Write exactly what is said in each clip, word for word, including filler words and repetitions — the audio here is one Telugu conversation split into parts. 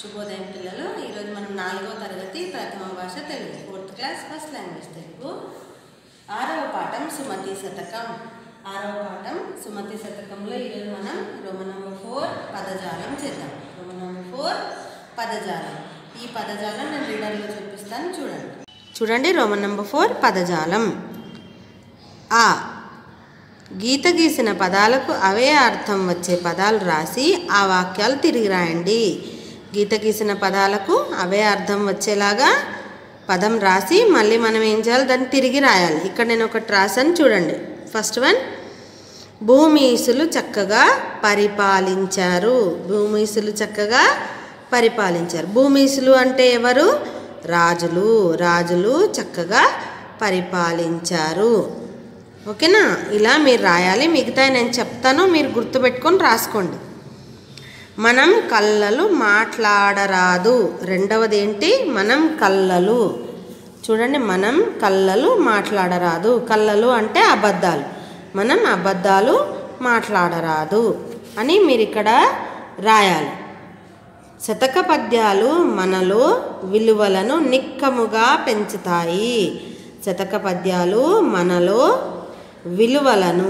శుభోదయం పిల్లలు ఈరోజు మనం నాలుగవ తరగతి ప్రథమ భాష Telugu fourth class first language Telugu ఆరవ పాఠం సుమతి శతకం ఆరవ పాఠం సుమతి శతకంలో ఈరోజు మనం రోమన్ నంబర్ ఫోర్ పదజాలం చేద్దాం రోమన్ నంబర్ ఫోర్ పదజాలం ఈ పదజాలం నేను రీడర్లో చూపిస్తాను చూడండి చూడండి రోమన్ నంబర్ ఫోర్ పదజాలం ఆ గీత గీసిన పదాలకు అవే అర్థం వచ్చే పదాలు రాసి ఆ వాక్యాలు తిరిగి రాయండి గీత గీసిన పదాలకు అవే అర్థం వచ్చేలాగా పదం రాసి మళ్ళీ మనం ఏం చేయాలి దాన్ని తిరిగి రాయాలి ఇక్కడ నేను ఒకటి రాసాను చూడండి ఫస్ట్ వన్ భూమీసులు చక్కగా పరిపాలించారు భూమీసులు చక్కగా పరిపాలించారు భూమీసులు అంటే ఎవరు రాజులు రాజులు చక్కగా పరిపాలించారు ఓకేనా ఇలా మీరు రాయాలి మిగతా నేను చెప్తాను మీరు గుర్తుపెట్టుకొని రాసుకోండి మనం కళ్ళలు మాట్లాడరాదు రెండవది ఏంటి మనం కళ్ళలు చూడండి మనం కళ్ళలు మాట్లాడరాదు కళ్ళలు అంటే అబద్ధాలు మనం అబద్ధాలు మాట్లాడరాదు అని మీరు ఇక్కడ రాయాలి శతక పద్యాలు మనలో విలువలను నిక్కముగా పెంచుతాయి శతక పద్యాలు మనలో విలువలను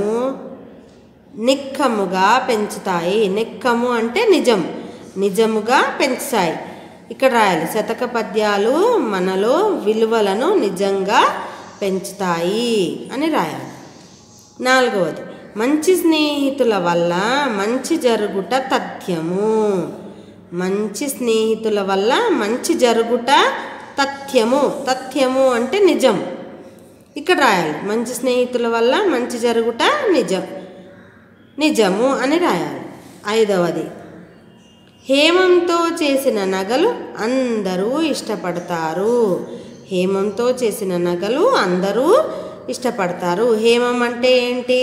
నిక్కముగా పెంచుతాయి నిక్కము అంటే నిజం నిజముగా పెంచుతాయి ఇక్కడ రాయాలి శతక పద్యాలు మనలో విలువలను నిజంగా పెంచుతాయి అని రాయాలి నాలుగవది మంచి స్నేహితుల వల్ల మంచి జరుగుట తథ్యము మంచి స్నేహితుల వల్ల మంచి జరుగుట తథ్యము తథ్యము అంటే నిజం ఇక్కడ రాయాలి మంచి స్నేహితుల వల్ల మంచి జరుగుట నిజం నిజము అని రాయాలి ఐదవది హేమంతో చేసిన నగలు అందరూ ఇష్టపడతారు హేమంతో చేసిన నగలు అందరూ ఇష్టపడతారు హేమం అంటే ఏంటి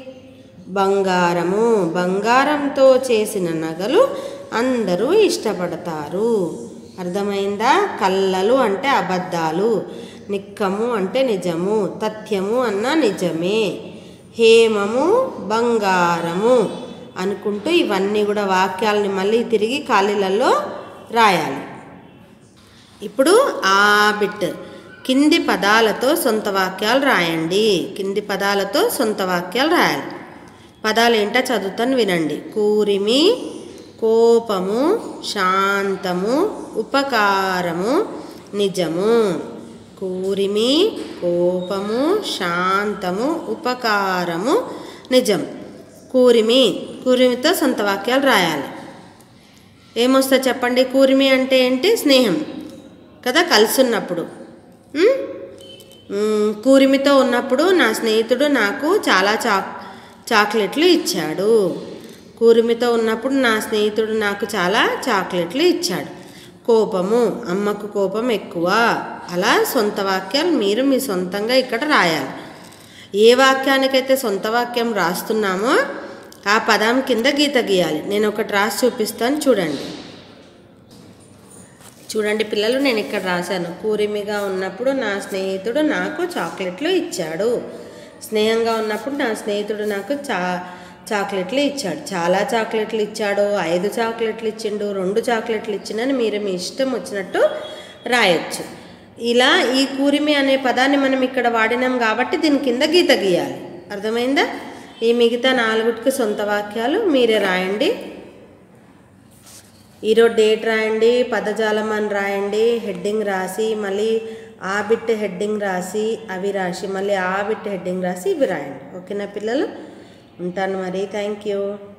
బంగారము బంగారంతో చేసిన నగలు అందరూ ఇష్టపడతారు అర్థమైందా కళ్ళలు అంటే అబద్ధాలు నిక్కము అంటే నిజము తథ్యము అన్న నిజమే హేమము బంగారము అనుకుంటూ ఇవన్నీ కూడా వాక్యాలని మళ్ళీ తిరిగి ఖాళీలలో రాయాలి ఇప్పుడు ఆ బిట్ కింది పదాలతో సొంత వాక్యాలు రాయండి కింది పదాలతో సొంత వాక్యాలు రాయాలి పదాలు ఏంటో చదువుతాను వినండి కూరిమి కోపము శాంతము ఉపకారము నిజము కూరిమి కోపము శాంతము ఉపకారము నిజం కూరిమి కూరిమితో సొంత వాక్యాలు రాయాలి ఏమొస్తా చెప్పండి కూరిమి అంటే ఏంటి స్నేహం కదా కలిసి ఉన్నప్పుడు కూరిమితో ఉన్నప్పుడు నా స్నేహితుడు నాకు చాలా చాక్ చాక్లెట్లు ఇచ్చాడు కూరిమితో ఉన్నప్పుడు నా స్నేహితుడు నాకు చాలా చాక్లెట్లు ఇచ్చాడు కోపము అమ్మకు కోపం ఎక్కువ అలా సొంత వాక్యాలు మీరు మీ సొంతంగా ఇక్కడ రాయాలి ఏ వాక్యానికైతే సొంత వాక్యం రాస్తున్నామో ఆ పదం కింద గీత గీయాలి నేను ఒకటి రాసి చూపిస్తాను చూడండి చూడండి పిల్లలు నేను ఇక్కడ రాశాను కూరిమిగా ఉన్నప్పుడు నా స్నేహితుడు నాకు చాక్లెట్లు ఇచ్చాడు స్నేహంగా ఉన్నప్పుడు నా స్నేహితుడు నాకు చా చాక్లెట్లు ఇచ్చాడు చాలా చాక్లెట్లు ఇచ్చాడు ఐదు చాక్లెట్లు ఇచ్చిండు రెండు చాక్లెట్లు ఇచ్చిండని మీరు మీ ఇష్టం వచ్చినట్టు రాయొచ్చు ఇలా ఈ కూరిమి అనే పదాన్ని మనం ఇక్కడ వాడినాం కాబట్టి దీని కింద గీత గీయాలి అర్థమైందా ఈ మిగతా నాలుగుటికి సొంత వాక్యాలు మీరే రాయండి ఈరోజు డేట్ రాయండి పదజాలం అని రాయండి హెడ్డింగ్ రాసి మళ్ళీ ఆ బిట్ హెడ్డింగ్ రాసి అవి రాసి మళ్ళీ ఆ బిట్ హెడ్డింగ్ రాసి ఇవి రాయండి ఓకేనా పిల్లలు ఉంటాను మరి థ్యాంక్ యూ